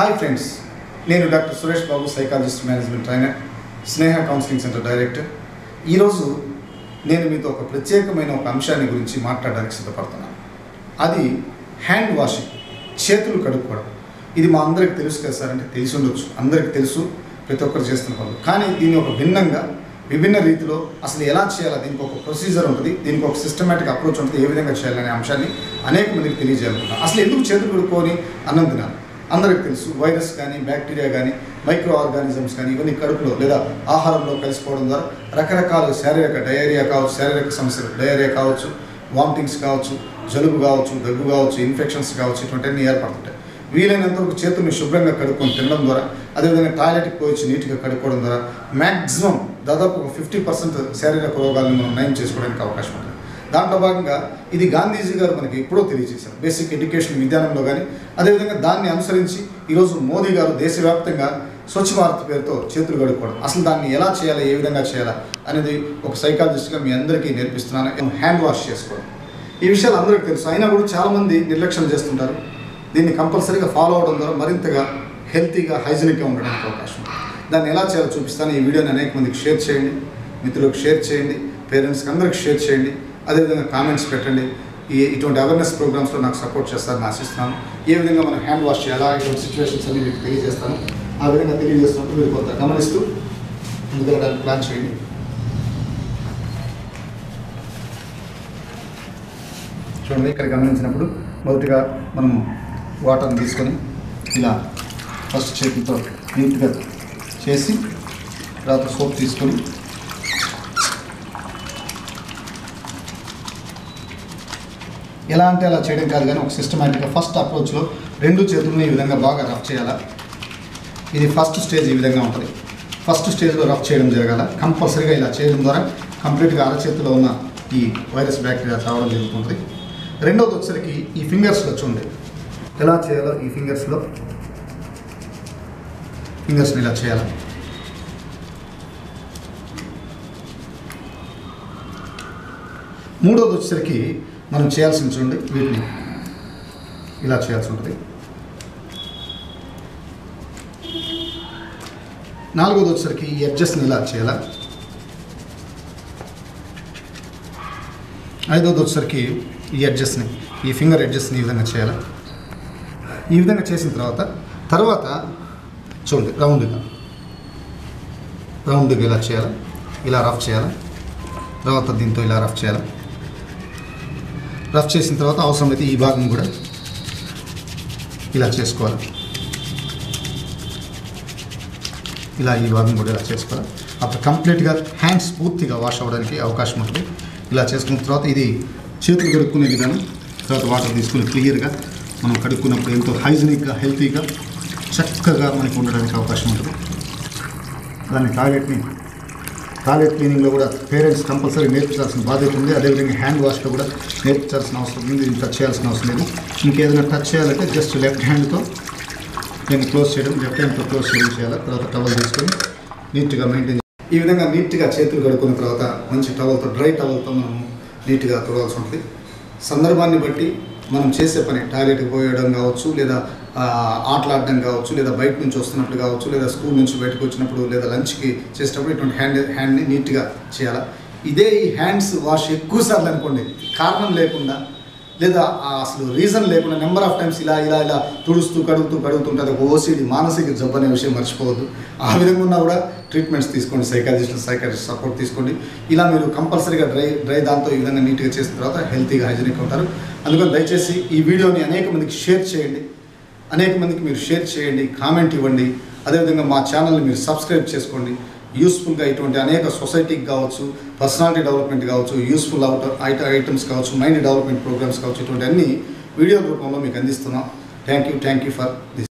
Hi friends, నేను doctor Suresh Babu, psychologist, management trainer, Sneha counselling centre director. ఈరోజు నేను మీతో ఒక ప్రత్యేకమైన ఒక అంశాన్ని గురించి మాట్లాడడానికి సిద్ధపడుతున్నాను. అది హ్యాండ్ వాషింగ్, చేతులు కడుక్కోవడం. ఇది మా అందరికి తెలుసు కదా సార్ అంటే తెలిసి ఉండొచ్చు, అందరికి తెలుసు, ప్రతి ఒక్కరు చేస్తున్న పనులు. కానీ దీన్ని ఒక భిన్నంగా విభిన్న రీతిలో అసలు ఎలా చేయాలి, దీనికి ఒక ప్రొసీజర్ ఉంటుంది, దీనికి ఒక సిస్టమేటిక్ అప్రోచ్ ఉంటుంది, ఏ విధంగా చేయాలనే అంశాన్ని అనేక మందికి తెలియజేయాలనుకుంటున్నాను. అసలు ఎందుకు చేతులు కడుక్కొని అన్నం తినాలి? అందరికి తెలుసు, వైరస్ కానీ, బ్యాక్టీరియా కానీ, మైక్రో ఆర్గానిజమ్స్ కానీ ఇవన్నీ కడుపులో లేదా ఆహారంలో కలిసిపోవడం ద్వారా రకరకాల శారీరక డయేరియా కావచ్చు, శారీరక సమస్యలు డయేరియా కావచ్చు, వామిటింగ్స్ కావచ్చు, జలుబు కావచ్చు, దగ్గు కావచ్చు, ఇన్ఫెక్షన్స్ కావచ్చు, ఇటువంటివన్నీ ఏర్పడుతుంటాయి. వీలైనంత వరకు చేతుల్ని శుభ్రంగా కడుక్కొని తినడం ద్వారా, అదేవిధంగా టాయిలెట్కి పోయి నీట్గా కడుక్కోవడం ద్వారా మ్యాక్సిమం దాదాపు 50% శారీరక రోగాలను మనం నయం చేసుకోవడానికి అవకాశం ఉంటుంది. దాంట్లో భాగంగా ఇది గాంధీజీ గారు మనకి ఎప్పుడో తెలియజేశారు, బేసిక్ ఎడ్యుకేషన్ విధానంలో కానీ. అదేవిధంగా దాన్ని అనుసరించి ఈరోజు మోదీ గారు దేశవ్యాప్తంగా స్వచ్ఛ భారత్ పేరుతో చేతులు కడుక్కోవడం, అసలు దాన్ని ఎలా చేయాలి, ఏ విధంగా చేయాలా అనేది ఒక సైకాలజిస్ట్గా మీ అందరికీ నేర్పిస్తున్నాను. హ్యాండ్ వాష్ చేసుకోవడం, ఈ విషయాలు అందరికీ తెలుసు, అయినా కూడా చాలామంది నిర్లక్ష్యం చేస్తుంటారు. దీన్ని కంపల్సరీగా ఫాలో అవడం ద్వారా మరింతగా హెల్తీగా, హైజీనిక్గా ఉండడానికి అవకాశం ఉంది. దాన్ని ఎలా చేయాలో చూపిస్తాను. ఈ వీడియోని అనేక మందికి షేర్ చేయండి, మిత్రులకు షేర్ చేయండి, పేరెంట్స్కి అందరికి షేర్ చేయండి, అదేవిధంగా కామెంట్స్ పెట్టండి. ఇటువంటి అవేర్నెస్ ప్రోగ్రామ్స్లో నాకు సపోర్ట్ చేస్తారని ఆశిస్తున్నాను. ఏ విధంగా మనం హ్యాండ్ వాష్ చేయాలా, ఇటువంటి సిచ్యువేషన్స్ అన్ని మీకు తెలియజేస్తాను. ఆ విధంగా తెలియజేస్తున్నప్పుడు మీరు కొంత గమనిస్తూ ముందుగా దాన్ని ప్లాన్ చేయండి. చూడండి, ఇక్కడ గమనించినప్పుడు మొదటిగా మనం వాటర్ని తీసుకొని ఇలా ఫస్ట్ చేతితో నీట్గా చేసి, తర్వాత సోప్ తీసుకొని ఎలా అంటే అలా చేయడం కాదు, కానీ ఒక సిస్టమేటిక్గా ఫస్ట్ అప్రోచ్లో రెండు చేతుల్ని ఈ విధంగా బాగా రఫ్ చేయాలా. ఇది ఫస్ట్ స్టేజ్ ఈ విధంగా ఉంటుంది. ఫస్ట్ స్టేజ్లో రఫ్ చేయడం జరగాల. కంపల్సరీగా ఇలా చేయడం ద్వారా కంప్లీట్గా అరచేతిలో ఉన్న ఈ వైరస్ బ్యాక్టీరియా చావడం జరుగుతుంది. రెండవది వచ్చేసరికి ఈ ఫింగర్స్లో చూడండి ఎలా చేయాలో. ఈ ఫింగర్స్ని ఇలా చేయాలి. మూడవది వచ్చేసరికి మనం చేయాల్సింది చూడండి, వీటిని ఇలా చేయాల్సి ఉంటుంది. నాలుగవది వచ్చేసరికి ఈ ఎడ్జెస్ని ఇలా చేయాలి. ఐదవది వచ్చేసరికి ఈ ఎడ్జెస్ని, ఈ ఫింగర్ ఎడ్జెస్ని ఈ విధంగా చేయాలి. ఈ విధంగా చేసిన తర్వాత చూడండి రౌండ్గా ఇలా చేయాలి, ఇలా రఫ్ చేయాలి. తర్వాత దీంతో ఇలా రఫ్ చేయాలి. రఫ్ చేసిన తర్వాత అవసరమైతే ఈ భాగం కూడా ఇలా చేసుకోవాలి. ఇలా ఈ భాగం కూడా ఇలా చేసుకోవాలి. అప్పుడు కంప్లీట్గా హ్యాండ్స్ పూర్తిగా వాష్ అవ్వడానికి అవకాశం ఉంటుంది. ఇలా చేసుకున్న తర్వాత ఇది చేతులు కడుక్కునే విధానం. తర్వాత వాటర్ తీసుకుని క్లియర్గా మనం కడుక్కున్నప్పుడు ఎంతో హైజీనిక్గా, హెల్తీగా, చక్కగా మనకి ఉండడానికి అవకాశం ఉంటుంది. దాన్ని టాయిలెట్ క్లీనింగ్లో కూడా పేరెంట్స్ కంపల్సరీ నేర్పించాల్సిన బాధ్యత ఉంది. అదేవిధంగా హ్యాండ్ వాష్లో కూడా నేర్పించాల్సిన అవసరం ఉంది. దీన్ని టచ్ చేయాల్సిన అవసరం లేదు. ఇంకేదైనా టచ్ చేయాలంటే జస్ట్ లెఫ్ట్ హ్యాండ్తో దీన్ని క్లోజ్ చేయడం చేయాలి. తర్వాత టవల్ తీసుకొని నీట్గా మెయింటైన్. ఈ విధంగా నీట్గా చేతులు కడుక్కున్న తర్వాత మంచి టవల్తో, డ్రై టవల్తో మనం నీట్గా తుడవాల్సి ఉంటుంది. సందర్భాన్ని బట్టి మనం చేసే పని, టాయిలెట్కి పోయడం కావచ్చు, లేదా ఆటలాడడం కావచ్చు, లేదా బయట నుంచి వస్తున్నప్పుడు కావచ్చు, లేదా స్కూల్ నుంచి బయటకు వచ్చినప్పుడు, లేదా లంచ్కి చేసేటప్పుడు ఇటువంటి హ్యాండ్ని నీట్గా చేయాలి. ఇదే ఈ హ్యాండ్స్ వాష్ ఎక్కువసార్లు అనుకోండి, కారణం లేకుండా లేదా అసలు రీజన్ లేకుండా నెంబర్ ఆఫ్ టైమ్స్ ఇలా తుడుస్తూ కడుగుతుంటుంది. ఒక ఓసిడి, మానసిక జబ్బు అనే విషయం మర్చిపోవద్దు. ఆ విధంగా ఉన్నా కూడా ట్రీట్మెంట్స్ తీసుకోండి, సైకాలజిస్ట్ సపోర్ట్ తీసుకోండి. ఇలా మీరు కంపల్సరీగా డ్రై దాంతో ఈ విధంగా నీట్గా చేసిన తర్వాత హెల్తీగా, హైజీనిక్గా ఉంటారు. అందుకని దయచేసి ఈ వీడియోని అనేక మందికి షేర్ చేయండి, కామెంట్ ఇవ్వండి. అదేవిధంగా మా ఛానల్ని మీరు సబ్స్క్రైబ్ చేసుకోండి. యూస్ఫుల్గా ఇటువంటి అనేక సొసైటీకి కావచ్చు, పర్సనాలిటీ డెవలప్మెంట్ కావచ్చు, యూస్ఫుల్ ఐటమ్స్ కావచ్చు, మైండ్ డెవలప్మెంట్ ప్రోగ్రామ్స్ కావచ్చు, ఇటువంటి అన్ని వీడియో రూపంలో మీకు అందిస్తున్నాం. Thank you for this.